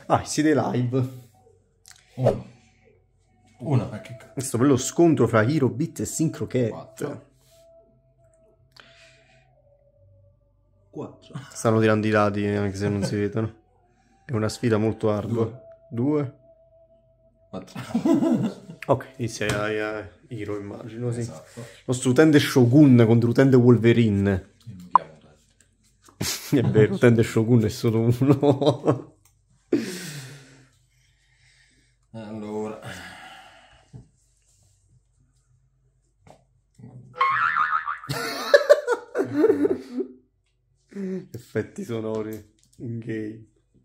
Ah, siete live. Uno, perché Questo per lo scontro fra Hero Beat e Synchro Cat. 4. Stanno tirando i dati anche se non si vedono. È una sfida molto ardua. 2. 4. Ok, inizia Hero, immagino, sì. Esatto. Il nostro utente Shogun contro utente Wolverine. Io mi chiamo te. È vero, utente Shogun è solo uno. Allora. Effetti sonori in game.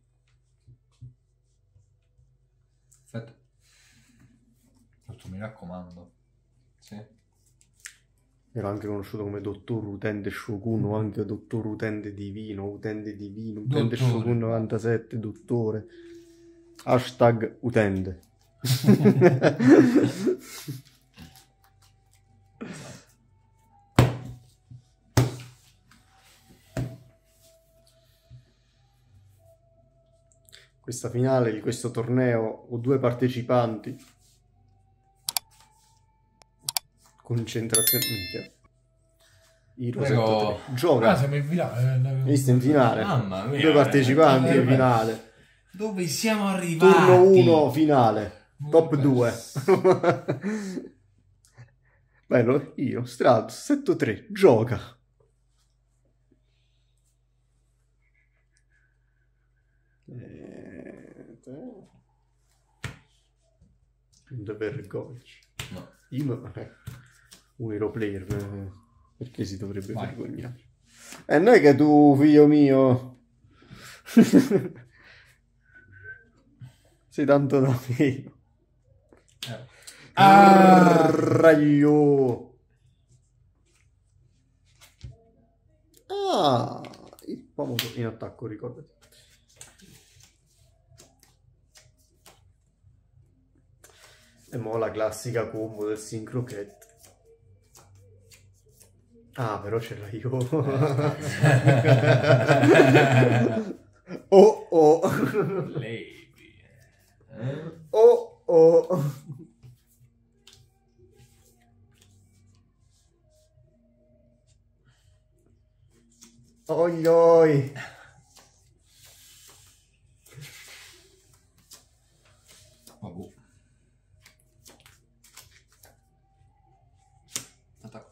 Aspetta. Tutto, mi raccomando. Sì. Era anche conosciuto come Dottor Utente Shogun o anche Dottor Utente Divino, Utente Divino, Utente Dottore. Shogun 97, Dottore. Hashtag Utente. Questa finale di questo torneo ho 2 partecipanti. Concentrazione. Minchia. Hero Prego. 7-3. Gioca. siamo in finale. Visto in finale. Mamma mia. 2 partecipanti in finale. Dove siamo arrivati? Turno 1 finale. Top 2. Bello, io, Stratus 7-3, gioca. Non vergogni. No. Io, un hero player, perché si dovrebbe Vai. vergognare? E non è che tu, figlio mio, sei tanto da meno. Raglio. Ah, il pomodoro in attacco, ricordati. E mo' la classica combo del Synchro Cat. Ah, però ce l'ho io. Oh oh. Lady. Oh oh. Oi oi. Vabbè. Attacco.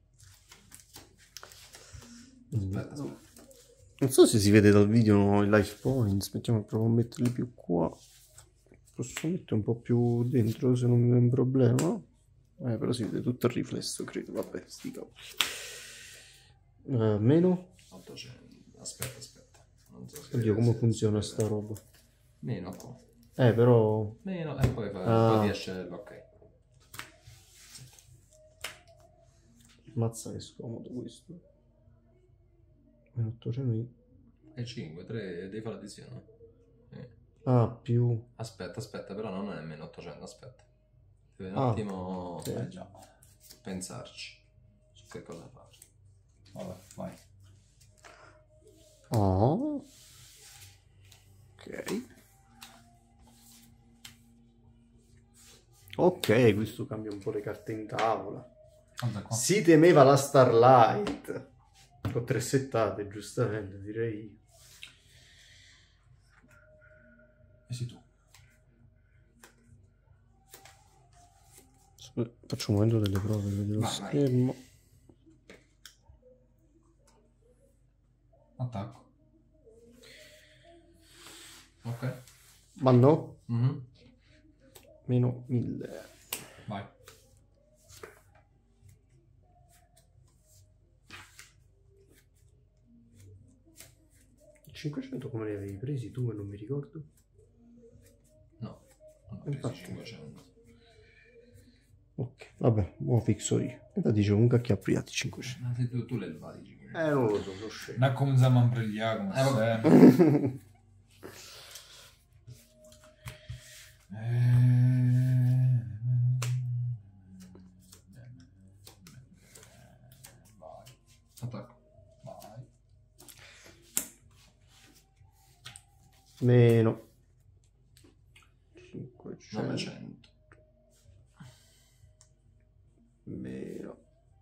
Aspetta, aspetta. Non so se si vede dal video i life points, mettiamo proprio a metterli più qua. Posso mettere un po' più dentro se non è un problema. Però si vede tutto il riflesso, credo. Vabbè, sti cavoli. Meno? 800. Aspetta. Non so se Oddio, come se- funziona se- sta roba? Meno qua. Però... Meno e poi, Ah. poi riesce l'ok. Mazza che scomodo questo. 800... E 5, 3, devi fare l'addizione. Ah, più... Aspetta, però non è nemmeno 800, aspetta. Devi un Ah, attimo sì. già, pensarci su che cosa fare. Vabbè, vai. Oh. Ok. Ok, questo cambia un po' le carte in tavola. Guarda qua. Si temeva la Starlight. Ho 3 settate, giustamente, direi. E sei tu. Faccio un momento delle prove, vedo lo Vai. schermo. Attacco. Ok. Ma no, Mhm. meno 1000. Vai. Il 500 come li avevi presi tu e non mi ricordo? No, non ho preso Infatti. 500. Ok, vabbè, mo fixo io. E da dicevo comunque a chi ha priati 500. Ma se tu le levati 500. Non lo so, lo scemo. Non cominciamo a imbrigliare come vabbè. sempre. Vai. Attacco. Vai. Meno. 900. Meno.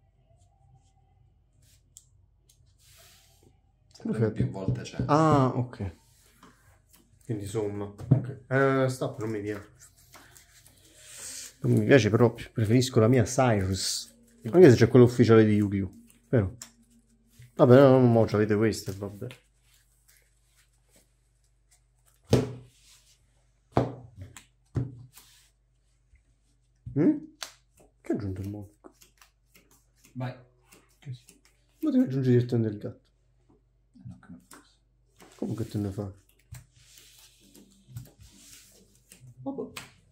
Premi più volte 100. Ah, ok. Quindi somma. Ok. Stop, non mi piace. Non mi piace proprio. Preferisco la mia Cyrus. Anche se c'è quello ufficiale di Yu-Gi-Oh! Però. Vabbè, no, mo avete queste, vabbè. Che ha aggiunto il monaco? Vai. Ma devi aggiungere direttamente il gatto. No, che non posso. Come che te ne fa? Vabbè.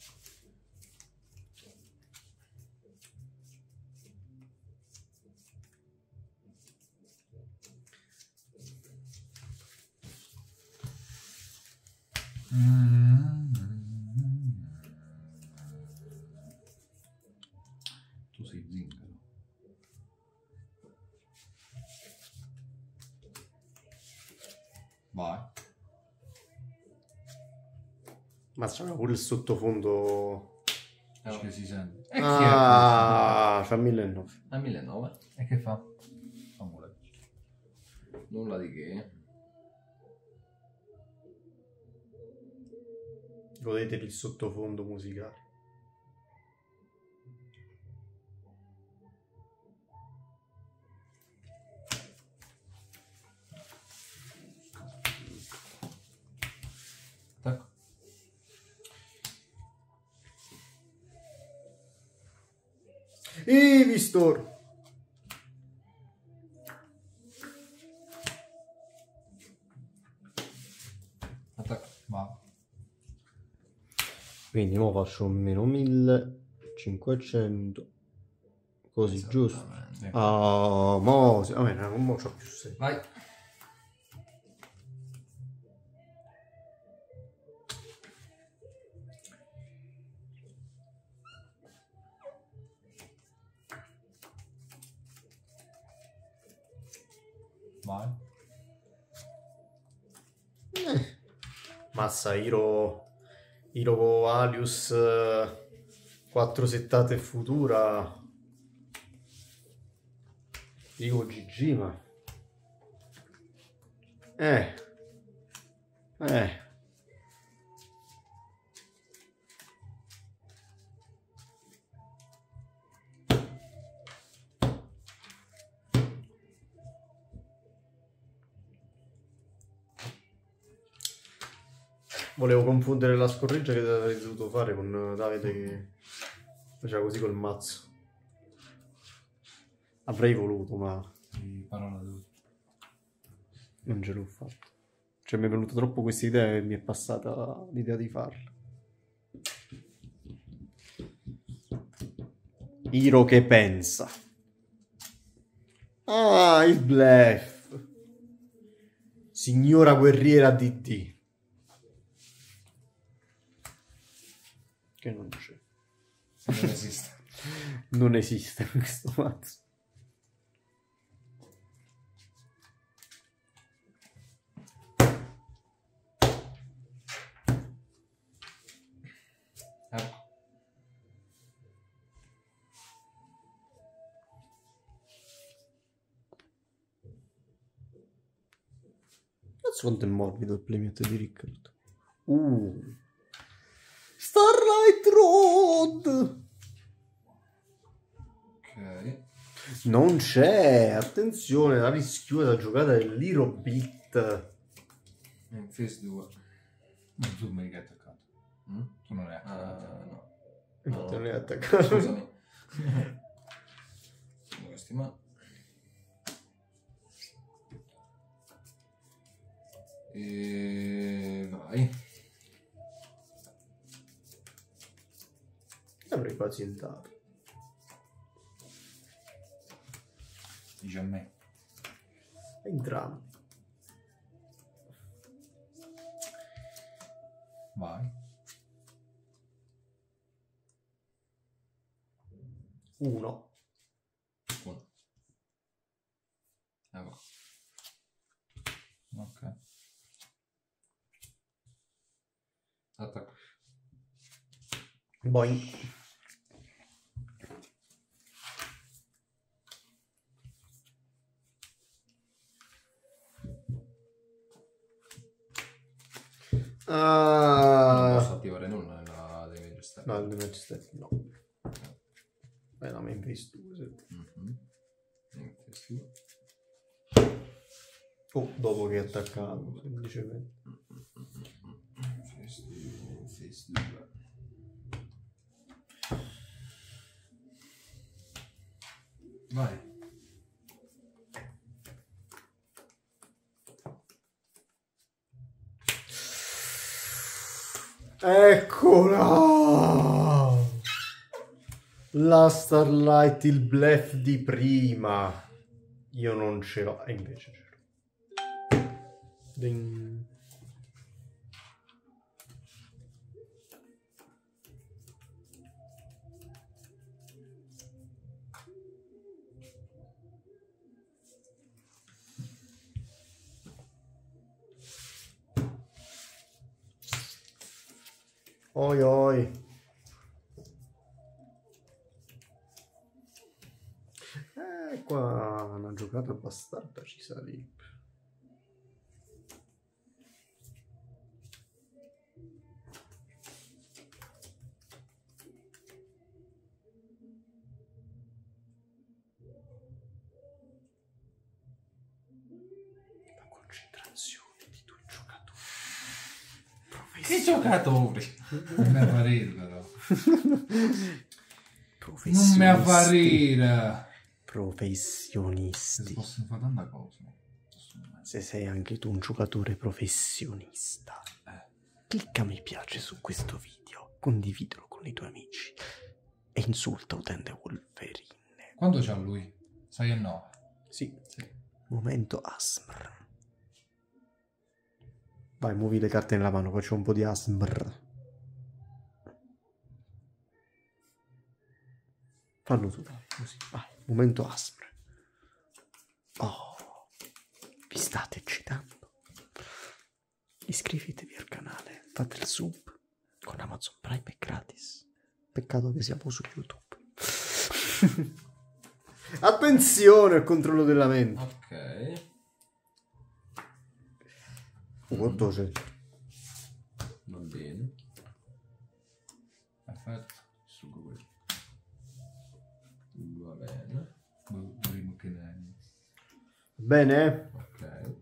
Tu sei zingaro. Vai. Ma c'è pure il sottofondo. Che si sente. Ah, fa 1900. A 1900. E che fa? Amuleto. Nulla di che. Godetevi il sottofondo musicale. Attacco. Evistor! Attacco. Va. Quindi ora faccio un meno 1500. Così, giusto? Esattamente. Ah, mo... Vabbè, non mo c'ho più 6. Vai. Vai. Mazza, Hiro con Alius 4 settate futura. Dico GG, ma... Eh. Volevo confondere la scorreggia che avrei dovuto fare con Davide che faceva così col mazzo. Avrei voluto, ma Di parola tu. non ce l'ho fatto. Cioè mi è venuta troppo questa idea e mi è passata l'idea di farla. Hiro che pensa. Ah, il bluff. Signora guerriera DD. Che non c'è. Non esiste. Non esiste questo mazzo. Ecco. Cazzo quanto è morbido il playmat di Riccard. Starlight Road! Ok. Non c'è, attenzione, la rischiosa giocata dell'Hero Beat. Phase 2. No, tu mi hai attaccato. Mm? Tu non hai attaccato. No. Non è attaccato. Scusami. Questi ma. E vai. Avrei pazientato. Dice a me. Entrambi. Vai. 1. 1. Ecco. Ok. Attacco. Boing. Non posso attivare nulla nella damage step. No, il damage step no. Beh, la main phase 2. Sì. Oh, dopo che è attaccato, semplicemente. Phase 2. Vai. Eccola! La Starlight, il bluff di prima. Io non ce l'ho, e invece ce l'ho. Ding. Oi oi. Qua una giocata bastarda ci sarebbe. La concentrazione di due giocatori. Che giocatori? Non mi apparire però. Professionisti. Non mi apparire. Professionisti. Possono fare tanta cosa. Se sei anche tu un giocatore professionista, clicca mi piace su questo video, condividilo con i tuoi amici e insulta Utente Wolverine. Quanto c'ha lui? 6 e 9. Sì. Momento ASMR. Vai, muovi le carte nella mano, faccio un po' di ASMR. Fallo tu, dai, così. Vai, momento ASMR. Oh, vi state eccitando? Iscrivetevi al canale, fate il sub, con Amazon Prime è gratis. Peccato che siamo su YouTube. Attenzione al controllo della mente. Ok. Quanto c'è? Va bene. Perfetto. Sugo quello. Va bene. Primo che ne... Bene. Ok.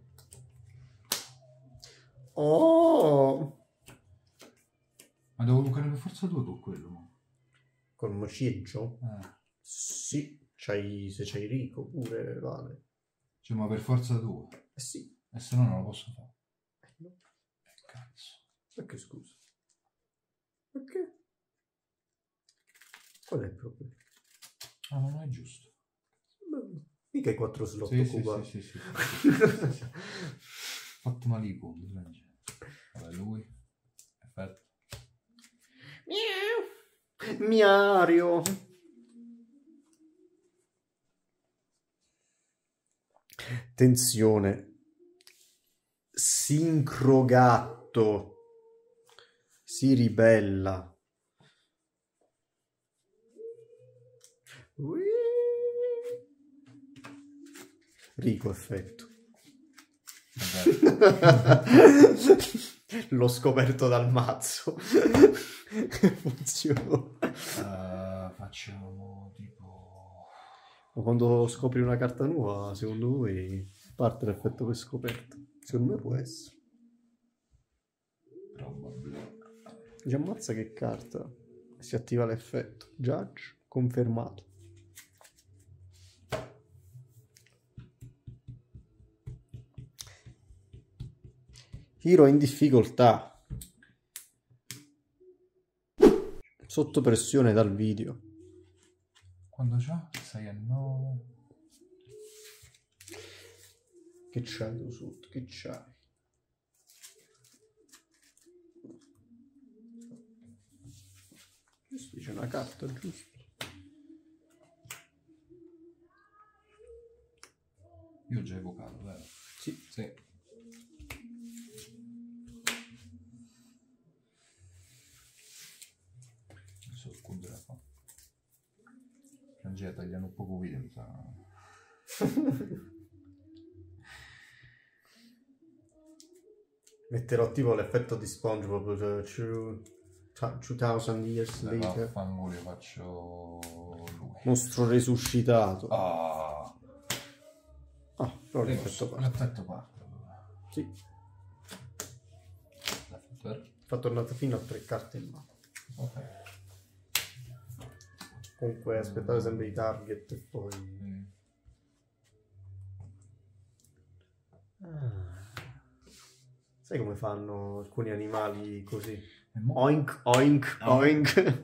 Oh. Ma devo giocare per forza 2 con quello, no? Col mocieggio? Eh. Sì. Se c'hai Rico pure vale. Cioè, ma per forza 2. Eh sì. E se no non lo posso fare. No. Cazzo. Perché scusa? Perché? Qual è il problema? Ah, ma non è giusto. Beh, mica hai 4 slot Sì, occupati. sì. Fatto male i conti, vabbè, lui. Perfetto. Miau. Miario. Attenzione. Sincrogatto si ribella. Ui. Rico effetto. L'ho scoperto dal mazzo. Funziona. Facciamo tipo... Ma quando scopri una carta nuova, secondo voi parte l'effetto per scoperta? Secondo me può essere. Probabilmente. Già ammazza che carta. Si attiva l'effetto. Judge confermato. Hiro in difficoltà. Sotto pressione dal video. Quando c'ha? 6 e 9. Che c'hai tu sotto? Che c'hai? Giusto, c'è una carta, giusto? Io ho già evocato, vero? Sì. Sì. punto da fa. Piangere tagliano un poco video, mi sa. Metterò tipo l'effetto di SpongeBob 2000 years later. Vaffanculo, io faccio lui. Mostro resuscitato. Ah, Però l'effetto parte. l'effetto parte. Sì, L'effetto è... fa tornato fino a 3 carte in mano. Ok. Comunque aspettate sempre i target e poi... Sai come fanno alcuni animali così? Oink, oink, oink.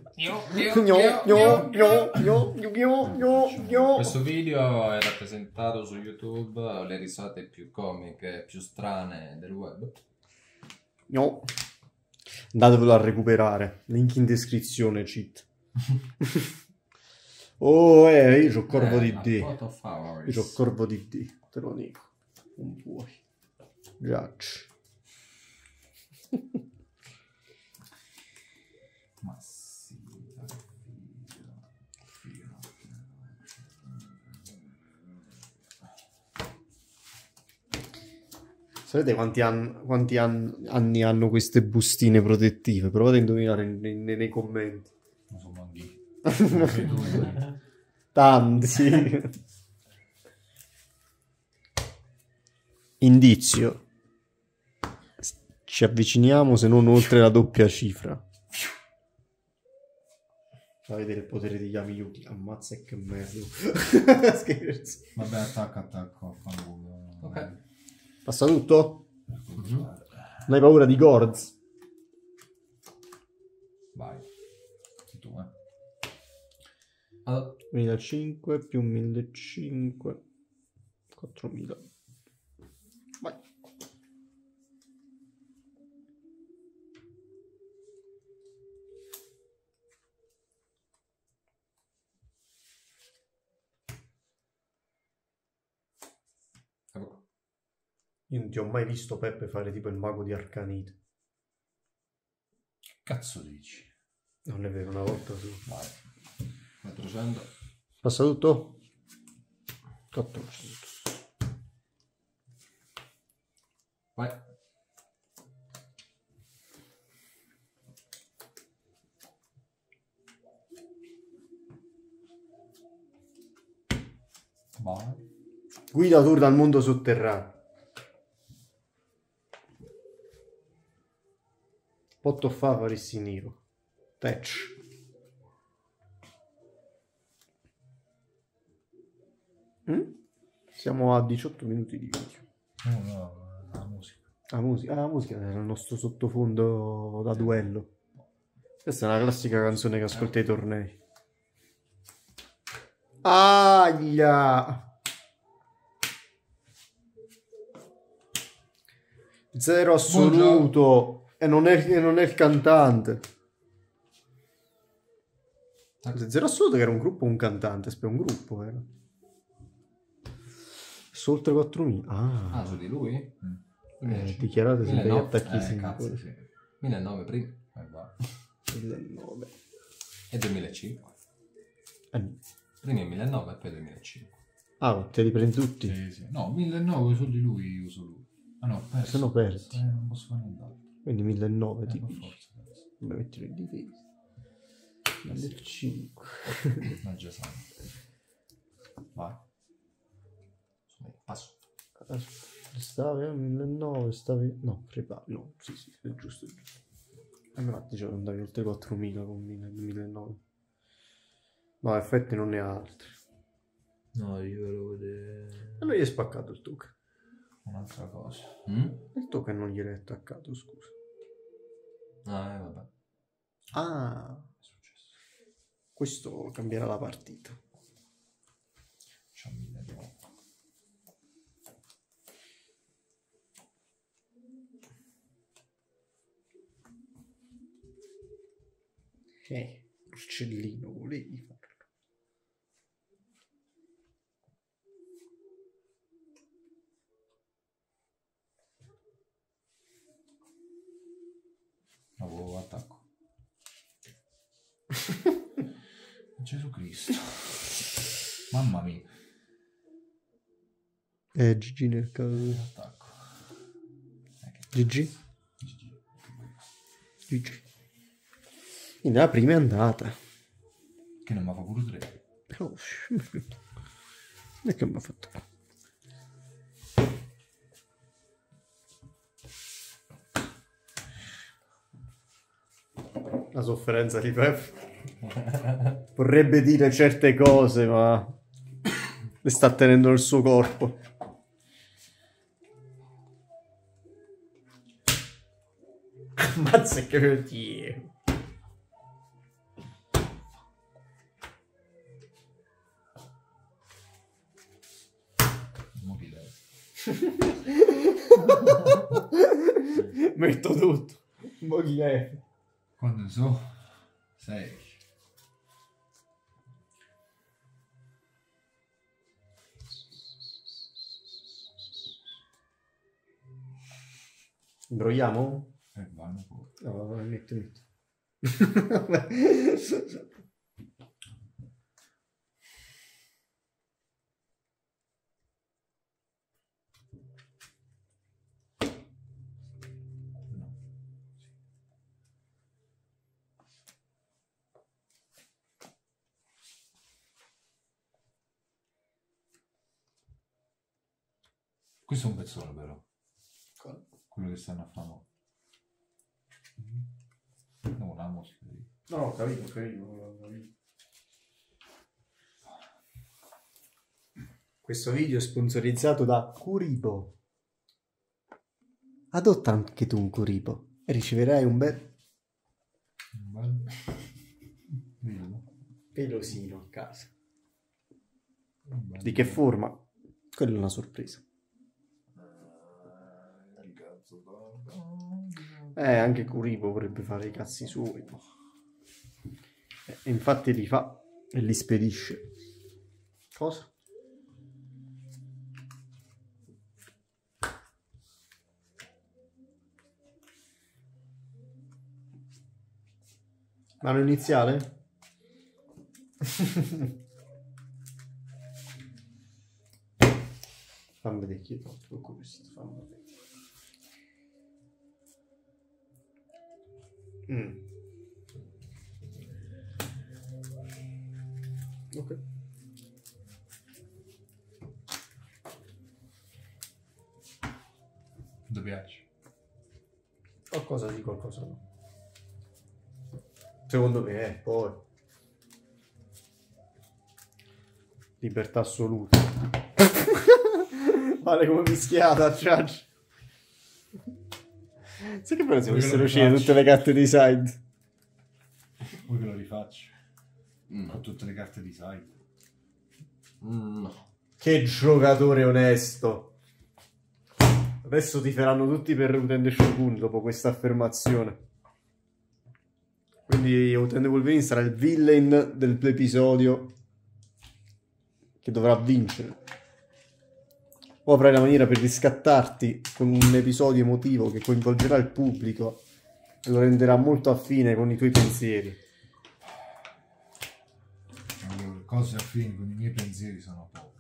Questo video è rappresentato su YouTube le risate più comiche, più strane del web. No. Andatevelo a recuperare. Link in descrizione, cheat. Oh, io c'ho corvo di D. Io c'ho corvo di D, te lo dico. Non puoi. Judge. Ma sì, Sapete quanti anni hanno queste bustine protettive? Provate a indovinare nei commenti. non so manchi. Tanti. Indizio. Ci avviciniamo se non oltre la doppia cifra. Fa vedere il potere di Yamiyuki. Ammazza e che merda. Scherzo. Vabbè, attacco. Fanculo. Ok. Passa tutto? Non hai paura di Gorz? Vai. Tu, Allora, 1500 più 1500. 4000. Vai. ecco. Io non ti ho mai visto Peppe fare tipo il mago di Arcanite. Che cazzo dici? Non è vero, una volta su. Vai. 400. Passa tutto? 400. Vai. Vai. Guida tour dal mondo sotterraneo. Potto Favaris in Nero. Patch. Siamo a 18 minuti di video. No, la musica. La musica era il nostro sottofondo da duello. Questa è una classica canzone che ascolta ai tornei. Aia! Zero assoluto. E non è il cantante. Zero assoluto che era un gruppo o un cantante? Aspetta, un gruppo era. Su oltre 4000. Ah, su di lui? Dichiarate se degli 1009. attacchi Cazzo, singoli. sì. 1009 prima. Va. 1009. E 2005. Eh, Prima 1009 e poi 2005. te li prendi tutti? Sì. No, 1900 su di lui uso lui. Ah no, perso. Sono persi. Non posso fare nient'altro. Quindi 1009 Per tipo. forza. Perso. Mettilo in difesa. 1005. Non già sanno. Vai. Passo. Stavi a 1009, stavi... No, prepari. No, sì, è giusto, è giusto. Infatti cioè, andavi oltre 4000 con 1009. No, effetti non ne ha altri. No, io volevo vedere... E non gli è spaccato il token. Un'altra cosa. Il token non gliel'è attaccato, scusa. Vabbè. Ah, È successo. questo cambierà la partita. C'ho 1900. Uccellino, volevi farlo. Avevo attacco. Gesù Cristo. Mamma mia. GG nel caso. Attacco. GG? GG. Quindi la prima è andata. Che non mi fa pure 3. Oh, e che mi ha fatto? La sofferenza di Pep vorrebbe dire certe cose, ma le sta tenendo nel suo corpo. Ammazza che oddio. Mo chi lei? Metto tutto. Mo chi è? Quando so? 6. Imbrogliamo? Vanno pure. No, vabbè, metti. No. Questo è un pezzone però. Quello che stanno a fare. No, la musica. No, ho capito. Questo video è sponsorizzato da Kuribo. Adotta anche tu un Kuribo e riceverai un bel pelosino a casa. Di che forma? Quella è una sorpresa. Anche Kuribo vorrebbe fare i cazzi suoi. E infatti li fa e li spedisce. Cosa? Mano iniziale? Fammi vedere chi è fatto questo. Fammi vedere. Ok. Ti piace? Qualcosa sì, qualcosa no. Secondo me è poi libertà assoluta. Vale come mischiata, Judge. Sai che bello se avessero uscite tutte le carte di side? Vuoi che lo rifaccio? Con tutte le carte di side. No. Che giocatore onesto. Adesso ti faranno tutti per Utende Shogun dopo questa affermazione. Quindi Utende Wolverine sarà il villain dell'episodio che dovrà vincere. O avrai la maniera per riscattarti con un episodio emotivo che coinvolgerà il pubblico e lo renderà molto affine con i tuoi pensieri. Allora, cose affini con i miei pensieri sono poche.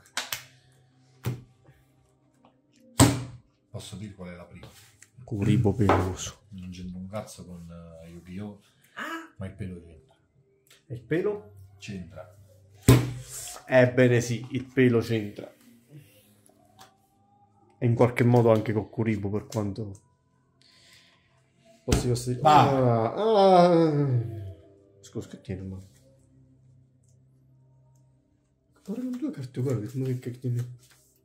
Posso dire qual è la prima? Kuribo peloso. Non c'entra un cazzo con Yu-Gi-Oh! Ma il pelo c'entra. E il pelo? C'entra. Ebbene sì, il pelo c'entra. E in qualche modo anche con Kuribo, per quanto posso dire. Scusa, che tiene, ma ora con due carte uguali, come che tiene.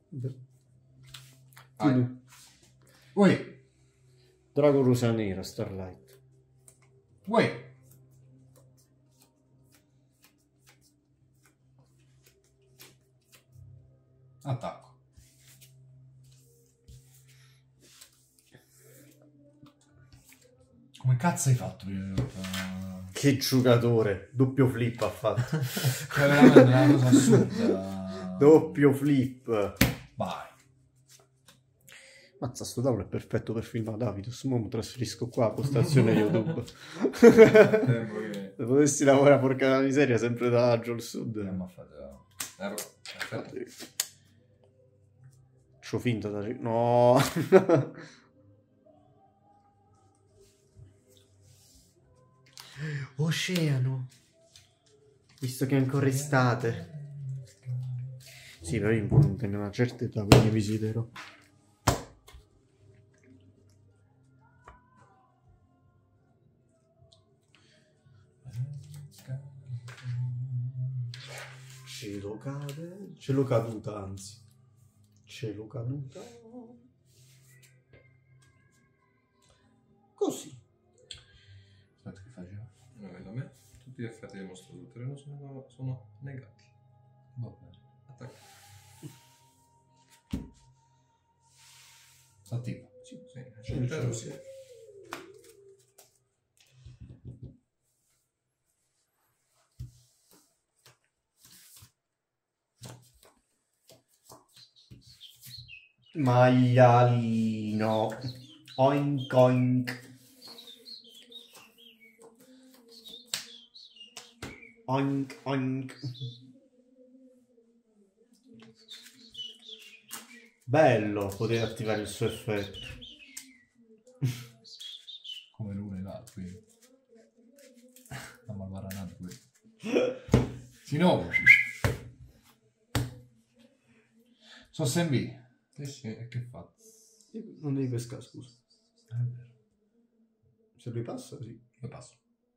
Uè, Drago rosa nera, Starlight. uè. Attacco. Come cazzo hai fatto prima di Che giocatore, doppio flip ha fatto. È veramente una cosa assurda. Doppio flip. Vai. Mazza, sto tavolo è perfetto per filmare Davidos. Mo mi trasferisco qua a postazione YouTube. Se potessi lavorare, porca la miseria, sempre da Laggio al sud. Andiamo a fare... Aspetta. C'ho finta da... No! Oceano! Visto che è ancora estate. Sì, però io non tengo una certa età, quindi visiterò. Cielo cade, cielo caduta, anzi. Cielo caduta. Così. Aspetta che faccio. Non vedo me. Tutti gli effetti del mostro sul terreno sono negati. Va bene. Attacca. Attivo. Sì, certo, sì. Maialino. Oink oink. Oink oink. Bello poter attivare il suo effetto. Come l'una e l'altro, quindi. La malvaranata qui. Sì, no. Sossembi. Sì. E che fa? Non devi pescare, scusa. È vero. Se lui passa, sì. Io passo.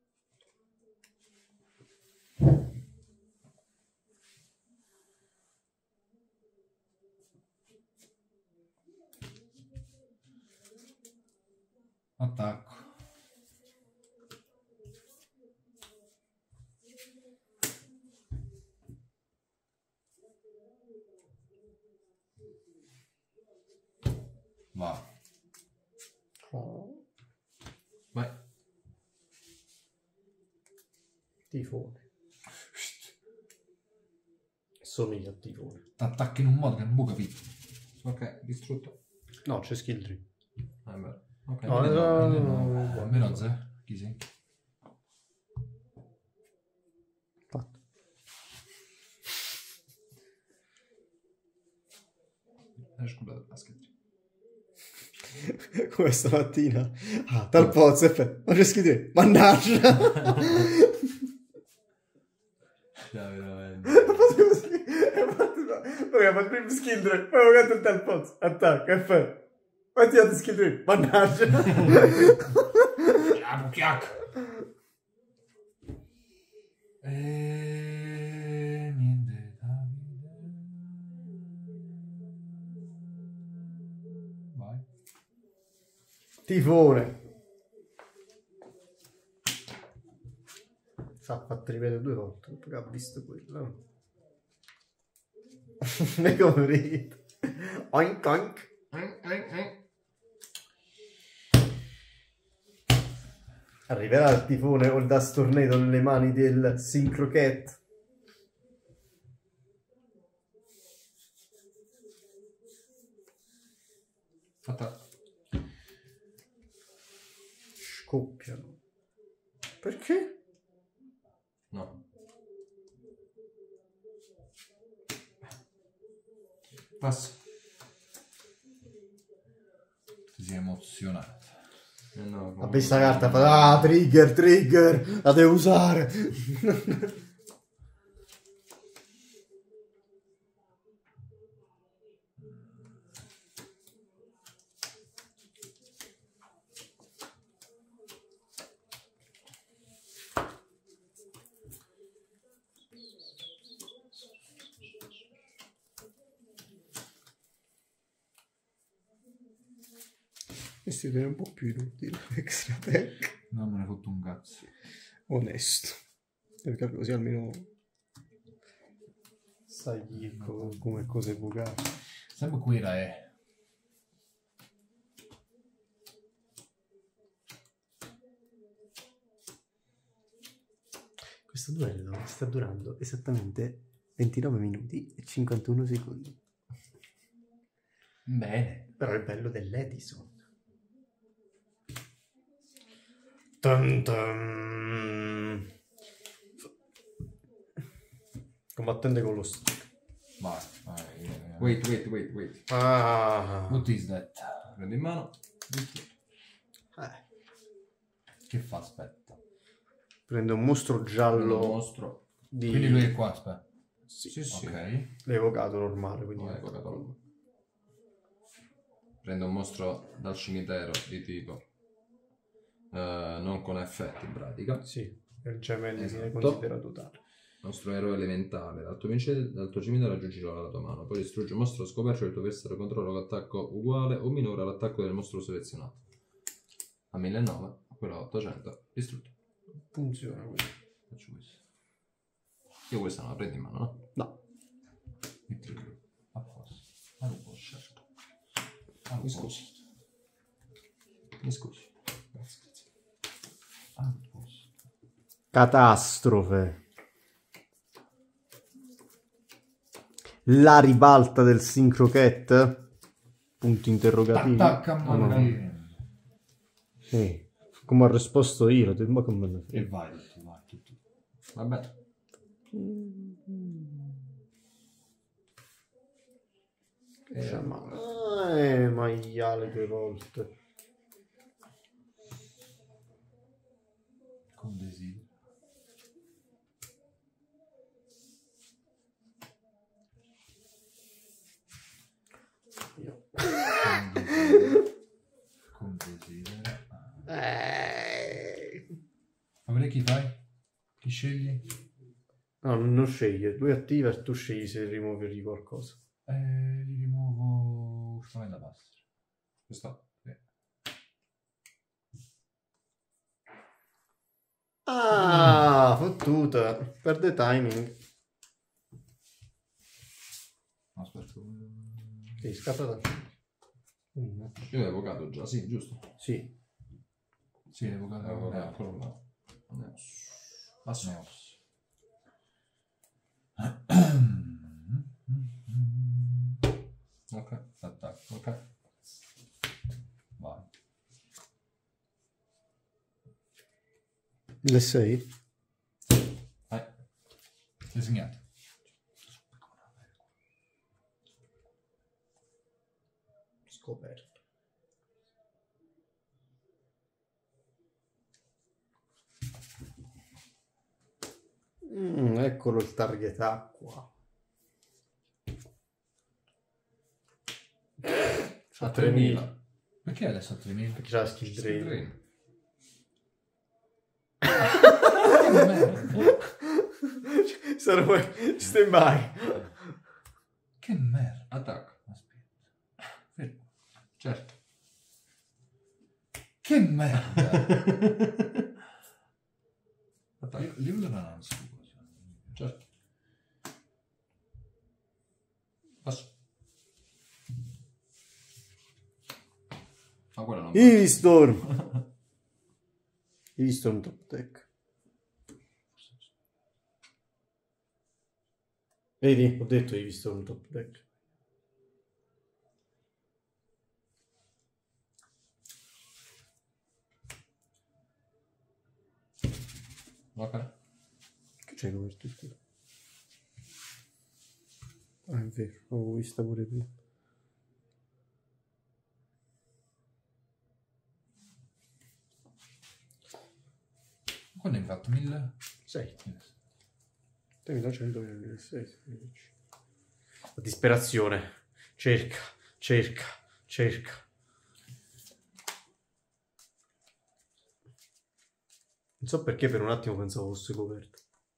Attacco. Va. Oh. Vai. Tifone. Somiglia a tifone. T'attacchi in un modo che non può capire. Ok, distrutto. No, c'è skill tree. Ah, è vero. Ok, No, quindi no. Almeno zero. Chi sei? Fatto. Hai scoperto il basket. Come stamattina. Ah, dal pozzo, ma c'è skill tree. Mannaggia! Cioè, veramente. Ho fatto così. Poi ho fatto prima skill tree. Poi ho giocato il dal pozzo. Attacca, F. Poi ti dato skill tree. Mannaggia! Chiacco. Niente, Davide. Vai. Tifone. S'ha fatto ripetere 2 volte dopo che ha visto quello. Ne come ride. Oink oink. Arriverà il tifone o il Dust Tornado nelle mani del Synchro Cat. Fatta. Scoppiano. Perché? No. Passo. Ti sei emozionato. No, Ha visto la carta, fa ah, trigger, la devo usare. Questo è un po' più inutile. Extra pack. Non me ne fotto un cazzo. Onesto. Perché così almeno sai come cose evocare. Sempre quella è. Questo duello sta durando esattamente 29 minuti e 51 secondi. Bene. Però è bello dell'Edison. Dun dun. Combattente con lo stick. Vai. Wait. Ah. What is that? Prendi in mano. Che fa? Aspetta. Prende un mostro giallo. Un mostro. Quindi lui è qua, aspetta. Sì. Ok. L'hai evocato normale, quindi. No, è Coca-Cola. Prendo un mostro dal cimitero di tipo non con effetti in pratica. Sì, il gemelli viene Esatto. considerato tale. Nostro eroe elementale. Dal tuo cimitero raggiungi la tua mano. Poi distruggi un mostro scoperto. Il tuo avversario controlla l'attacco uguale o minore all'attacco del mostro selezionato. A 1900, quello a 800, distrutto. Funziona quindi. Faccio questo. Io questa non la prendo in mano, no? No. Mettilo qui. A posto. Ma non posso, certo. Mi scusi. Mi scusi. Grazie. Ah, non posso. Catastrofe. La ribalta del Syncrocat? Punti interrogativi. Attacca a Oh, no. morire. Sì. Come ho risposto io, ho detto, ma come me ne E frega. vai, tutto. Vabbè. Maiale 2 volte. Con desiderio. Con desiderio. Ma chi fai? Chi scegli? No, non sceglie. Lui attiva e tu scegli se rimuovergli qualcosa. Gli rimuovo strumento da pasta. Questo. Sì. Ah, fottuta. Perde timing. Aspetta. Sì, scattata. Io l'ho evocato già, sì, giusto? Sì. Sì, devo guardare. Quello là. Neos. Ok. Attacco. Ok. Vai. Le 6? Vai. Sei segnato. Scoperto. Eccolo il target acqua. A 3000. Perché adesso a 3000? Perché c'è la skill drain. Drain. Stand by. Che merda. Attacco. Aspetta. Fermo. Certo. Che merda. Attacco. Livello non so cosa. Certo. Passo. Ma quello non va. Eevee Storm. Eevee Storm top deck. Vedi, ho detto Eevee Storm top deck. Ok. Che c'hai coperto il culo? Ah, è vero, l'avevo vista pure prima. Quando hai fatto 1000? 6. 3100 La disperazione. Cerca. Non so perché per un attimo pensavo fosse coperto.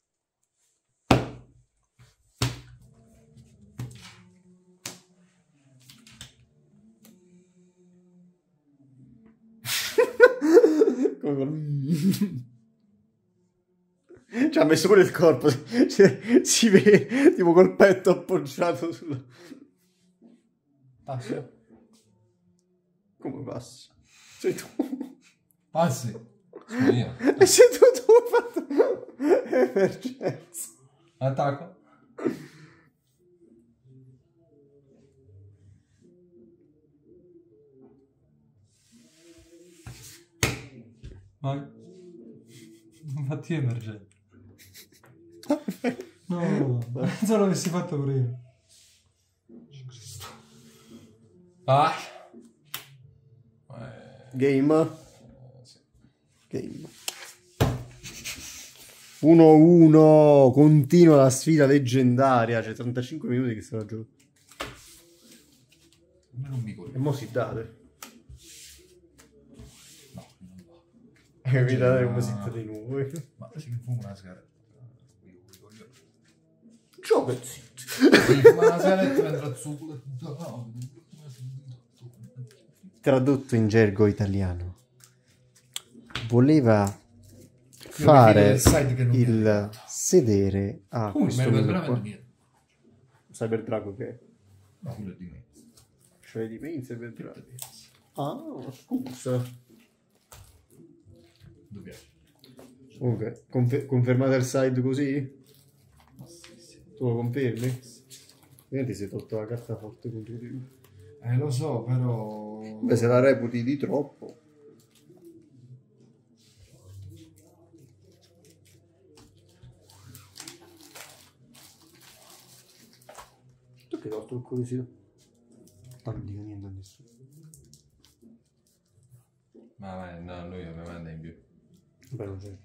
Ci ha messo pure il corpo. Si vede tipo col petto appoggiato sulla... Passo. Come passi? Sei tu. Passi. Sono io. E sei tu hai fatto emergenza. Attacco. Vai. Fatti emergente. No, se l'avessi fatto prima. Ah! Game. Sì. Game. 1-1. Continua la sfida leggendaria. C'è 35 minuti che sta giocando. Non mi ricordo. E mo si date. No, non va. E mi date Ma- come siete di nuovo. Ma si fuma una sigaretta. Gioca zitto. Si fuma una sigaretta mentre zucchero. No. Tradotto in gergo italiano. Voleva Io fare mi fido del site che non mi è il arrivato. sedere a Mi questo è menu veramente qua. niente. Cyber Drago che è? No, quello è di me. Cioè di me in Cyber Drago. Ah, scusa. Dove piace? Comunque, confermate il side così? Ma sì, sì. Tu lo confermi? Vedi si è tolto la carta forte contro di lui. Lo so, però... Beh, se la reputi di troppo. Tu che hai tolto il curiosità? Non dico niente a nessuno. Ma no, lui mi manda in più. Beh, non c'è.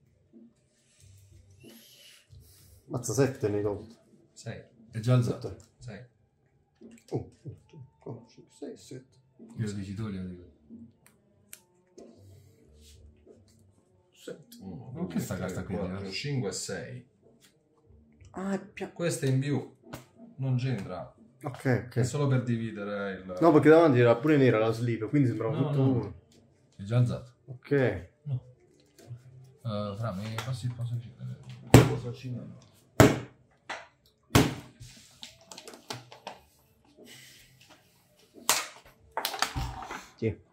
Mazza 7 ne hai tolto. 6. È già alzato. 6. Oh, 4, 5, 6, 7. Io lo dici tu, io lo dico. 7. 1, Ma che sta carta qui? 4, 5 e 6. Ah, è piano. Questa è in più. Non c'entra. Ok, È ok. solo per dividere il... No, perché davanti era pure nera la sleeve, quindi sembrava No, tutto no. uno. È già alzato. Ok. No. Fra, mi passi il passo vicino. Cosa ci Sì.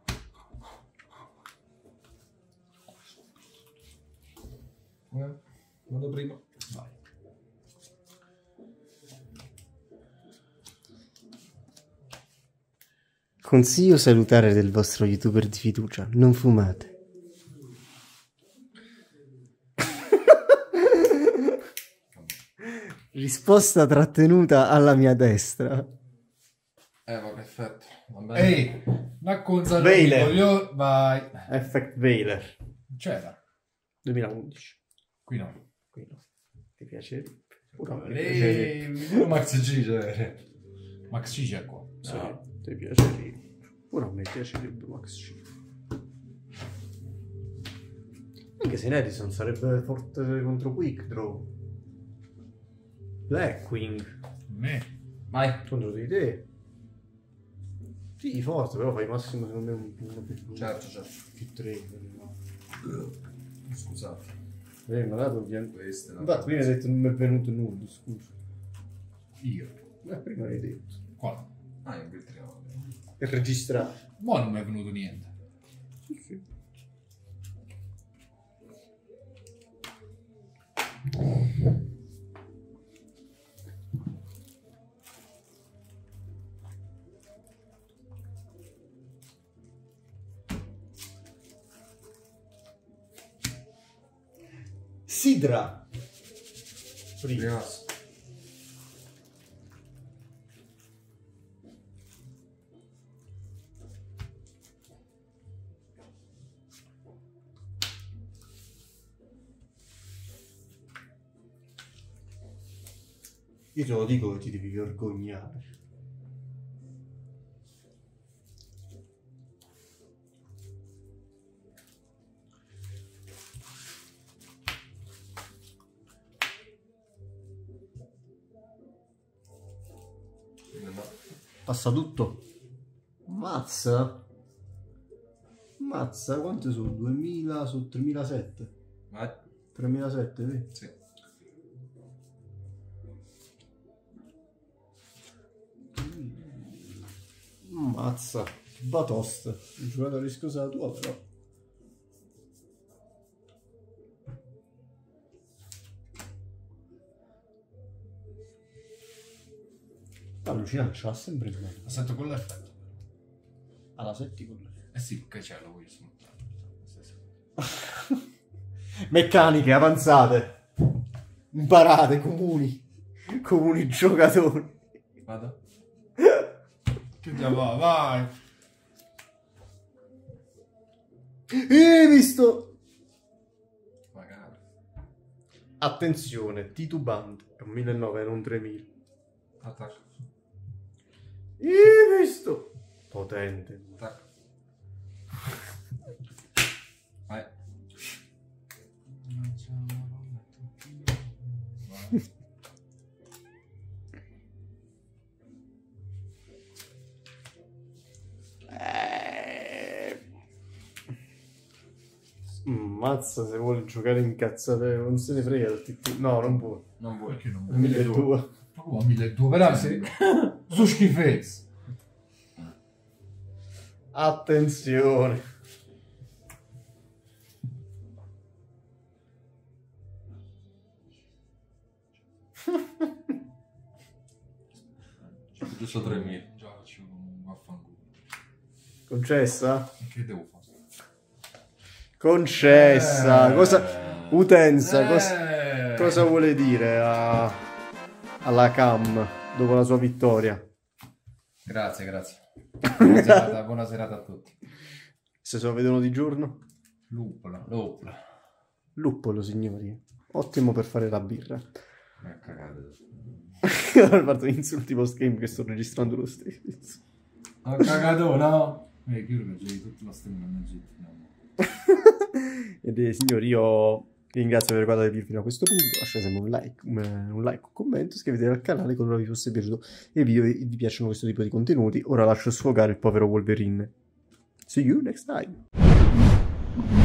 Vado prima. Vai. Consiglio salutare del vostro youtuber di fiducia. Non fumate. Risposta trattenuta alla mia destra. Va, perfetto. Va bene. Ehi, racconta Veiler. vai. Effect Veiler. C'era. 2011. Qui no. Qui no. Ti piace? Pure a me piacerebbe. Lei, Max G c'è. Max G c'è qua. Sì, ti piacerebbe. Pure a me piacerebbe Max C. Anche se in Edison sarebbe forte contro Quick Draw. Blackwing. Me. Vai. Contro di te. Sì, forte, però fai massimo secondo me un più. Certo, certo. Più 3. Scusate. Ma dato ovviamente. Questa è la... Infatti prima hai detto non mi è venuto nulla, scusa. Io. Prima hai detto. Qua. Ah, in quel triangolo. Per registrare. Ma non mi è venuto niente. Sì, sì. Sidra. Prima. Io te lo dico che ti devi vergognare. Passa tutto. Mazza. Mazza, quante sono? 2000 su 3007. Vai. 3007, vedi? Sì. Mazza. Batosta. Un giocatore riscosa la tua però. Allucinante, ce l'ha sempre in mano. Aspetta con l'effetto. Alla 7 con lei. Eh sì, perché c'è la voglio smontare. Meccaniche avanzate. Imparate, comuni giocatori. Vado. Che già va, vai. Visto. Magari. Attenzione, titubante. È un 1900, non 3000. Attacco. Visto. Potente. Attacco. Vai. Mazza, se vuole giocare incazzate, non se ne frega del TT. No, non può. Non vuoi che non vuoi? 1200. Ma come 1200? Veramente? Su schifezza. Attenzione. Giusto 3000. Già faccio un vaffanculo. Concessa? Che devo fare? Concessa. Cosa... Utenza, cosa vuole dire alla Cam dopo la sua vittoria? Grazie. Buona serata a tutti. Se lo vedono di giorno? Lupola. Luppolo, signori. Ottimo per fare la birra. Ma cagate. Ho fatto insulti post game che sto registrando lo stesso. Ho cagato, no? Chiaro che c'è tutto lo stream no. Ed signori, io vi ringrazio per aver guardato il video fino a questo punto. Lasciate un like, un commento, iscrivetevi al canale qualora vi fosse piaciuto e il video vi piacciono questo tipo di contenuti. Ora lascio sfogare il povero Wolverine. See you next time.